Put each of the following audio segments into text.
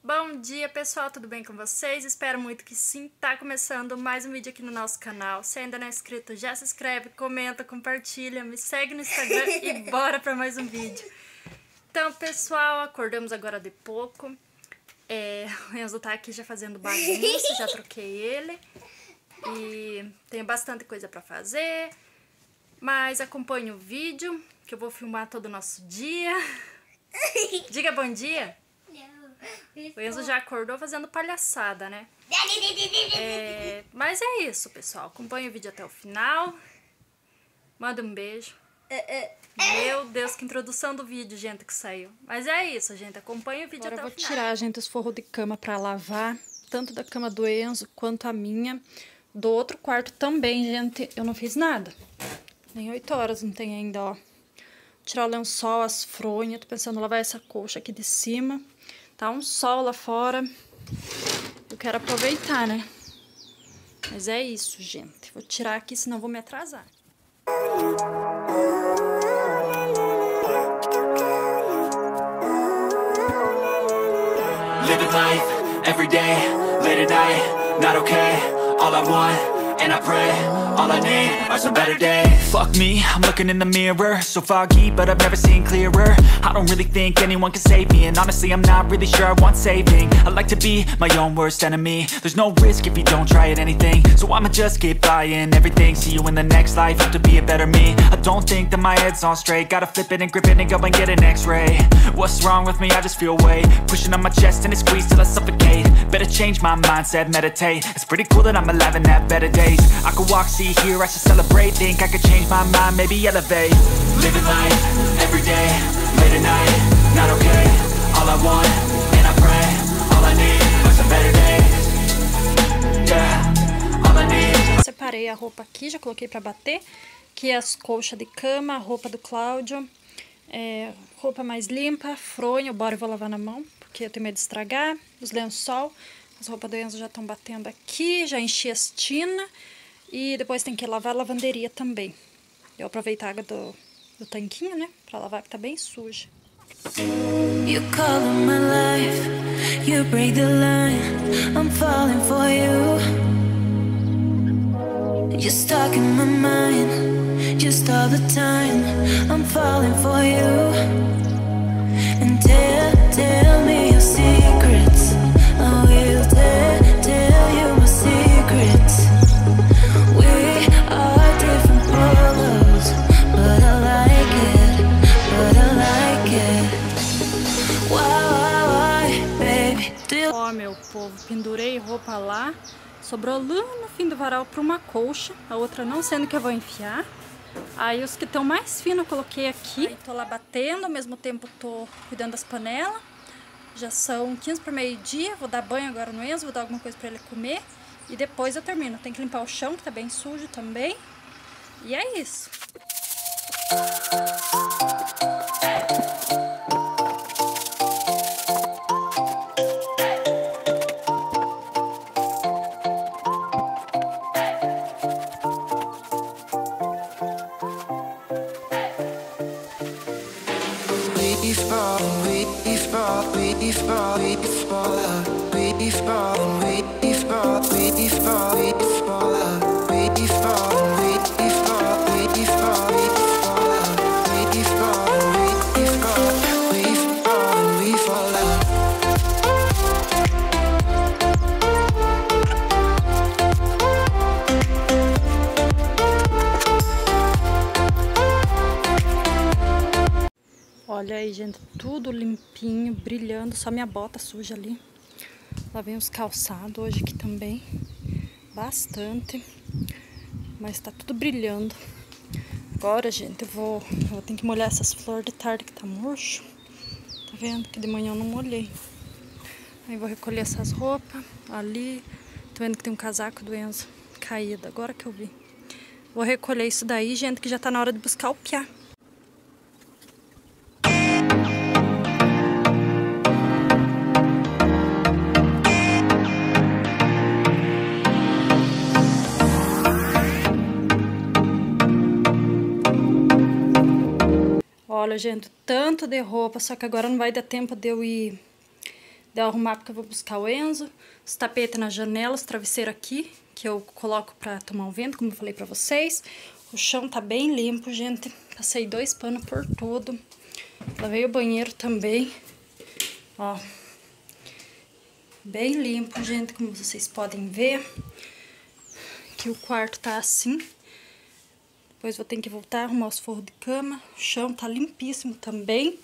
Bom dia, pessoal, tudo bem com vocês? Espero muito que sim. Tá começando mais um vídeo aqui no nosso canal. Se ainda não é inscrito, já se inscreve, comenta, compartilha, me segue no Instagram e bora pra mais um vídeo. Então, pessoal, acordamos agora de pouco. O Enzo tá aqui já fazendo bagunça, já troquei ele. E tenho bastante coisa pra fazer. Mas acompanhe o vídeo, que eu vou filmar todo o nosso dia. Diga bom dia. O Enzo já acordou fazendo palhaçada, né? Mas é isso, pessoal. Acompanhe o vídeo até o final. Manda um beijo. Meu Deus, que introdução do vídeo, gente, que saiu. Mas é isso, gente. Acompanhe o vídeo até o final. Eu vou tirar, gente, os forros de cama pra lavar. Tanto da cama do Enzo quanto a minha. Do outro quarto também, gente. Eu não fiz nada. Nem 8 horas não tem ainda, ó. Vou tirar o lençol, as fronhas. Tô pensando em lavar essa colcha aqui de cima. Tá um sol lá fora. Eu quero aproveitar, né? Mas é isso, gente. Vou tirar aqui, senão vou me atrasar. Living life, every day, late at night, not okay. All I want, and I pray, all I need are some better days. Fuck me, I'm looking in the mirror, so foggy, but I've never seen clearer. I don't really think anyone can save me, and honestly I'm not really sure I want saving. I like to be my own worst enemy. There's no risk if you don't try at anything, so I'ma just keep buying everything. See you in the next life, have to be a better me. I don't think that my head's on straight, gotta flip it and grip it and go and get an x-ray. What's wrong with me? I just feel weight pushing on my chest and it squeezes till I suffocate. Better change my mindset, meditate. It's pretty cool that I'm alive and have better days. I could walk, see, hear, I should celebrate. Think I could change my mind, maybe elevate. Living life, every day, late at night, not okay. All I want, and I pray, all I need are some better days. Yeah, all I need. Separei a roupa aqui, já coloquei pra bater. Aqui as colchas de cama, a roupa do Cláudio. Roupa mais limpa, fronha, bora eu vou lavar na mão, porque eu tenho medo de estragar. Os lençol, as roupas do Enzo já estão batendo aqui, já enchi as tinas. E depois tem que lavar a lavanderia também. Eu aproveitar a água do tanquinho, né? Pra lavar, que tá bem suja. You call in my life, you break the line, I'm falling for you. You're stuck in my mind, just all the time, I'm falling for you. And tell me your secrets, I will tell you my secrets. We are different colors, but I like it, Why, baby, do you... Ó, meu povo, pendurei roupa lá. Sobrou lá no fim do varal pra uma colcha. A outra não sendo que eu vou enfiar. Aí os que estão mais finos eu coloquei aqui. Aí tô lá batendo, ao mesmo tempo tô cuidando das panelas. Já são 15 para meio-dia. Vou dar banho agora no Enzo, vou dar alguma coisa pra ele comer. E depois eu termino. Tem que limpar o chão, que tá bem sujo também. E é isso. Olha aí, gente, tudo limpinho, brilhando, só minha bota suja ali. Lá vem os calçados hoje aqui também, bastante, mas tá tudo brilhando. Agora, gente, eu vou ter que molhar essas flores de tarde que tá murcho. Tá vendo que de manhã eu não molhei. Aí vou recolher essas roupas ali. Tô vendo que tem um casaco do Enzo caído, agora que eu vi. Vou recolher isso daí, gente, que já tá na hora de buscar o piá. Olha, gente, tanto de roupa, só que agora não vai dar tempo de eu ir Deu arrumar porque eu vou buscar o Enzo. Os tapetes na janela, os travesseiros aqui, que eu coloco pra tomar um vento, como eu falei pra vocês. O chão tá bem limpo, gente. Passei 2 panos por tudo. Lavei o banheiro também. Ó. Bem limpo, gente, como vocês podem ver. Aqui o quarto tá assim. Depois vou ter que voltar a arrumar os forros de cama. O chão tá limpíssimo também.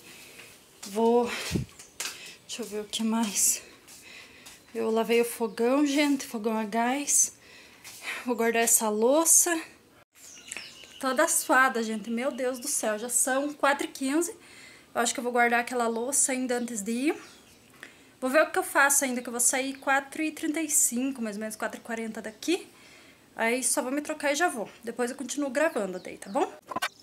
Deixa eu ver o que mais. Eu lavei o fogão, gente. Fogão a gás. Vou guardar essa louça. Tô toda suada, gente. Meu Deus do céu. Já são 4h15. Eu acho que eu vou guardar aquela louça ainda antes de ir. Vou ver o que eu faço ainda, que eu vou sair 4h35, mais ou menos 4h40 daqui. Aí só vou me trocar e já vou. Depois eu continuo gravando daí, tá bom?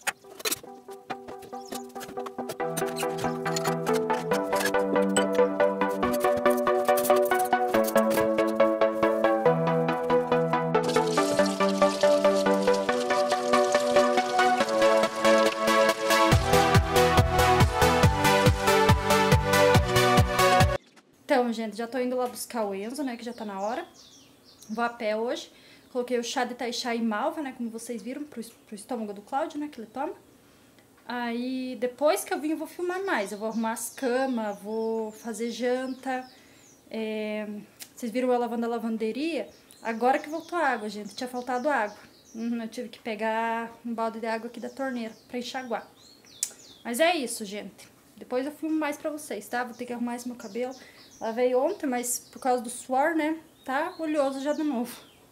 Então, gente, já tô indo lá buscar o Enzo, né, que já tá na hora. Vou a pé hoje. Coloquei o chá de taixá e malva, né, como vocês viram, pro estômago do Cláudio, né, que ele toma. Aí, depois que eu vim, eu vou filmar mais. Eu vou arrumar as camas, vou fazer janta. Vocês viram eu lavando a lavanderia? Agora que voltou a água, gente. Tinha faltado água. Eu tive que pegar um balde de água aqui da torneira pra enxaguar. Mas é isso, gente. Depois eu filmo mais pra vocês, tá? Vou ter que arrumar esse meu cabelo. Lavei ontem, mas por causa do suor, né? Tá oleoso já de novo.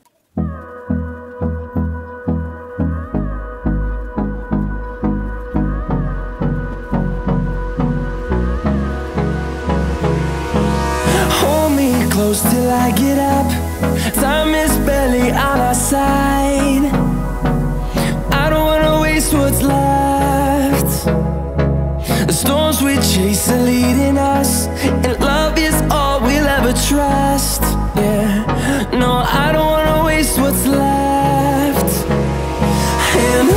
Hold me close till I get up. Time is barely on our side. I don't wanna waste what's left. The storms we chase are leading us, and love is all we'll ever trust. Yeah, no, I don't wanna waste what's left. And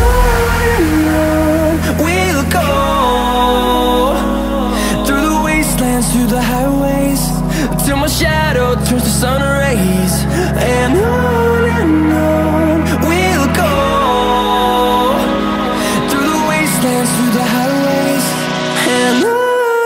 on we'll go, through the wastelands, through the highways, till my shadow turns to sun rays. And on we'll go, through the wastelands, through the highways, and on we'll go.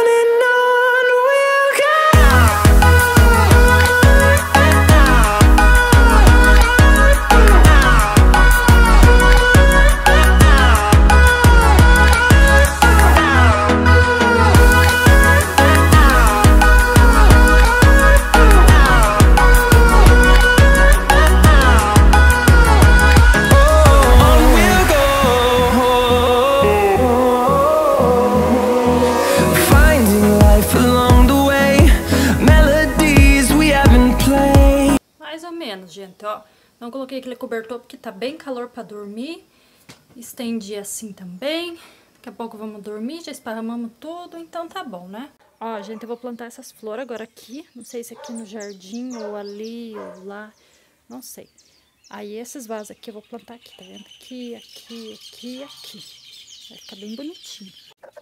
Mais ou menos, gente, ó. Não coloquei aquele cobertor porque tá bem calor pra dormir. Estendi assim também. Daqui a pouco vamos dormir, já esparramamos tudo, então tá bom, né? Ó, gente, eu vou plantar essas flores agora aqui. Não sei se aqui no jardim, ou ali, ou lá. Não sei. Aí esses vasos aqui eu vou plantar aqui, tá vendo? Aqui, aqui, aqui, aqui. Vai ficar bem bonitinho.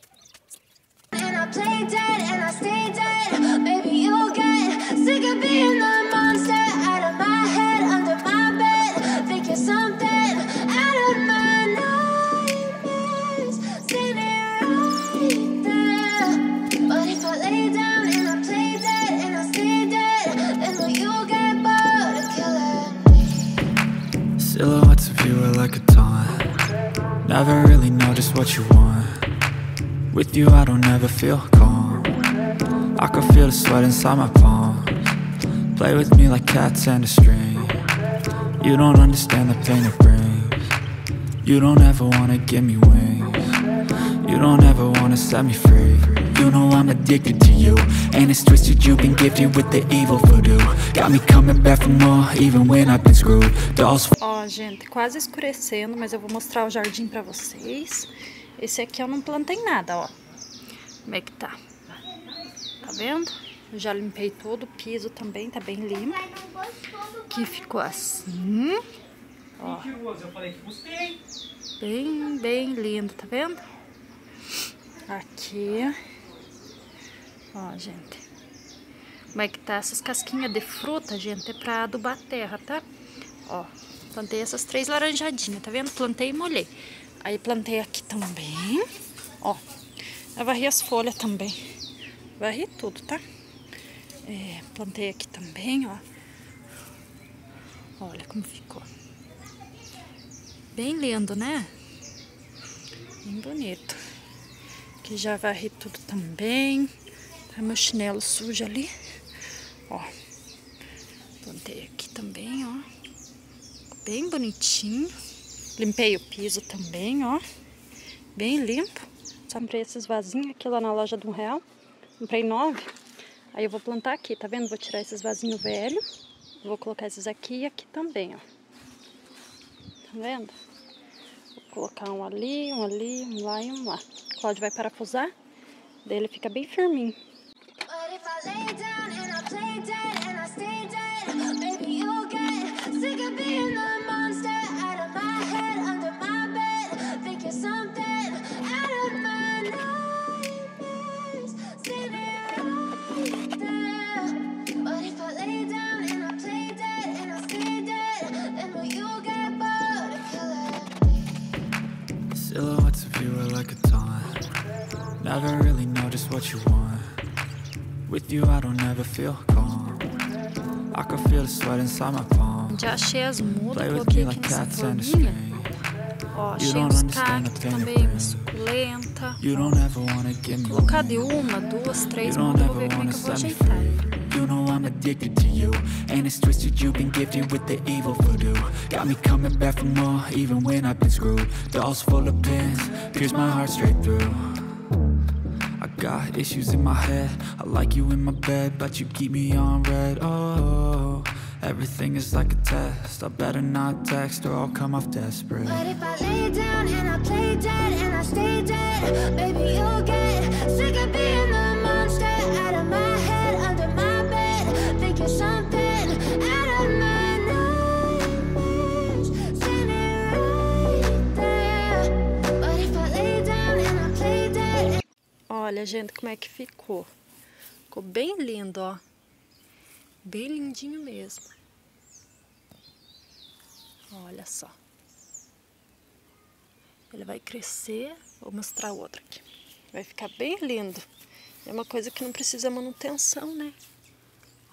And I play dead and I stay dead. Baby, you'll get sick of being the monster out of my head, under my bed, thinking something out of my nightmares, standing right there. But if I lay down and I play dead and I stay dead, then will you get bored of killing me? Silhouettes of you are like a taunt. Never really know just what you want. With you I don't ever feel calm. I can feel the sweat inside my palms. Play with me like cats and a string. You don't understand the pain it brings. You don't ever wanna give me wings. You don't ever wanna set me free. You know I'm addicted to you, and it's twisted, you've been gifted with the evil voodoo. Got me coming back for more, even when I've been screwed. Dolls. Ó, gente, quase escurecendo, mas eu vou mostrar o jardim pra vocês. Esse aqui eu não plantei nada, ó. Como é que tá? Tá vendo? Eu já limpei todo, o piso também tá bem limpo. Aqui ficou assim. Ó. Bem, bem lindo, tá vendo? Aqui. Ó, gente. Como é que tá essas casquinhas de fruta, gente? É pra adubar a terra, tá? Ó, plantei essas 3 laranjadinhas, tá vendo? Plantei e molhei. Aí plantei aqui também, ó. Eu varri as folhas também. Varri tudo, tá? Plantei aqui também, ó. Olha como ficou. Bem lindo, né? Bem bonito. Aqui já varri tudo também. Tá meu chinelo sujo ali. Ó. Plantei aqui também, ó. Bem bonitinho. Limpei o piso também, ó. Bem limpo. Só comprei esses vasinhos aqui lá na loja de R$1. Comprei 9. Aí eu vou plantar aqui, tá vendo? Vou tirar esses vasinhos velhos. Vou colocar esses aqui e aqui também, ó. Tá vendo? Vou colocar um ali, um lá e um lá. O Cláudio vai parafusar, daí ele fica bem firminho. Silhouettes of you are like a taunt. Never really know just what you want. With you I don't ever feel calm. I can feel the sweat inside my palm. Já achei as mudas, Play with coloquei me aqui like nessa cats and a forminha. string. Ó, You achei don't uns understand the cactos pain it também, uma brings. suculenta. You don't ever wanna give me Colocar de wings. uma, 2, 3 You don't mudas, eu vou ever ver como é wanna que eu vou set me ajeitar. free. You know I'm addicted to you, and it's twisted. You've been gifted with the evil voodoo. Got me coming back for more, even when I've been screwed. Dolls full of pins, pierce my heart straight through. I got issues in my head. I like you in my bed, but you keep me on red. Oh, everything is like a test. I better not text or I'll come off desperate. But if I lay down and I play dead and I stay dead, baby, you'll get sick of being the monster out of my head, under my bed, thinking something out of my nightmares, standing right there. But if I lay down and I play dead. Olha, gente, como é que ficou. Ficou bem lindo, ó. Bem lindinho mesmo. Olha só. Ele vai crescer. Vou mostrar outro aqui. Vai ficar bem lindo. É uma coisa que não precisa manutenção, né? Ó.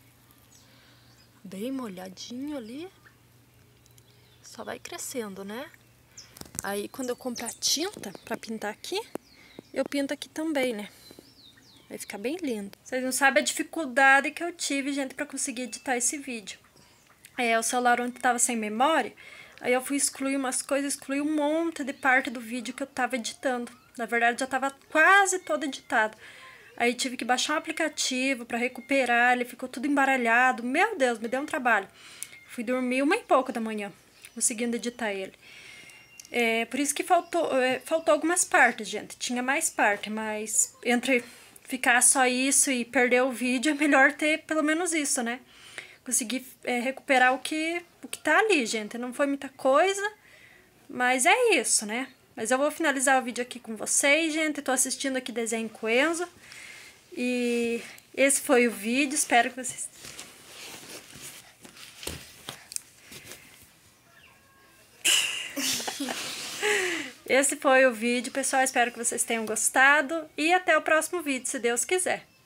Bem molhadinho ali. Só vai crescendo, né? Aí, quando eu comprar tinta pra pintar aqui, eu pinto aqui também, né? Vai ficar bem lindo. Vocês não sabem a dificuldade que eu tive, gente, pra conseguir editar esse vídeo. O celular ontem tava sem memória, aí eu fui excluir umas coisas, excluí um monte de parte do vídeo que eu tava editando. Na verdade, já tava quase todo editado. Aí tive que baixar um aplicativo pra recuperar, ele ficou tudo embaralhado. Meu Deus, me deu um trabalho. Fui dormir 1h pouco da manhã, conseguindo editar ele. Por isso que faltou algumas partes, gente. Tinha mais parte, mas entre ficar só isso e perder o vídeo, é melhor ter pelo menos isso, né? Consegui recuperar o que tá ali, gente. Não foi muita coisa, mas é isso, né? Mas eu vou finalizar o vídeo aqui com vocês, gente. Tô assistindo aqui Desenho com Enzo. E esse foi o vídeo, espero que vocês... Esse foi o vídeo, pessoal. Espero que vocês tenham gostado. E até o próximo vídeo, se Deus quiser.